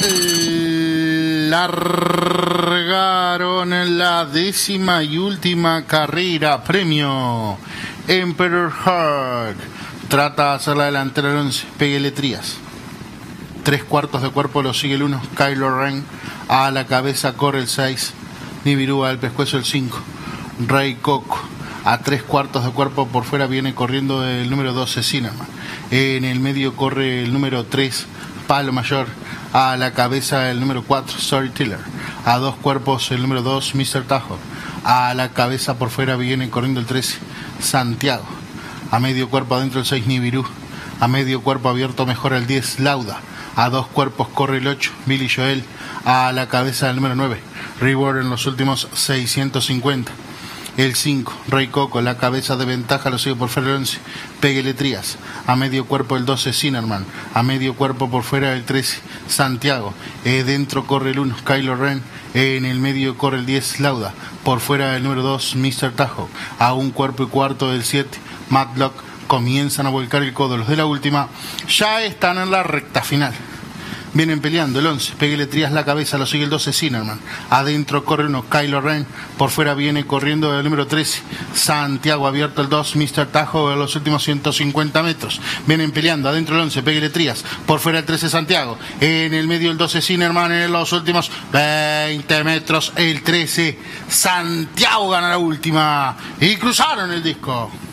Largaron la 10ª y última carrera, premio Emperor Hart. Trata de hacer la delantera el 11, Pégale Trías. 3/4 de cuerpo lo sigue el 1, Kylo Ren. A la cabeza corre el 6, Nibiru. Al pescuezo el 5, Rey Coco. A 3/4 de cuerpo por fuera viene corriendo el número 12, Cinnamon. En el medio corre el número 3, Palo Mayor. A la cabeza el número 4, Storyteller. A 2 cuerpos el número 2, Mr. Tajo. A la cabeza por fuera viene corriendo el 13, Santiago. A medio cuerpo adentro el 6, Nibiru. A medio cuerpo abierto mejora el 10, Lauda. A 2 cuerpos corre el 8, Billy Joel. A la cabeza el número 9, Reward en los últimos 650. El 5, Rey Coco. La cabeza de ventaja lo sigue por fuera el 11, Pégale Trías. A medio cuerpo el 12, Cinnamon. A medio cuerpo por fuera el 13, Santiago. Dentro corre el 1, Kylo Ren. En el medio corre el 10, Lauda. Por fuera el número 2, Mr. Tajo. A 1 cuerpo y cuarto el 7, Matlock. Comienzan a volcar el codo. Los de la última ya están en la recta final. Vienen peleando el 11, Pégale Trías. La cabeza lo sigue el 12, Cinnamon. Adentro corre 1, Kylo Ren. Por fuera viene corriendo el número 13, Santiago. Abierto el 2, Mr. Tajo en los últimos 150 metros. Vienen peleando adentro el 11, Pégale Trías. Por fuera el 13, Santiago. En el medio el 12, Cinnamon. En los últimos 20 metros el 13, Santiago gana la última. Y cruzaron el disco.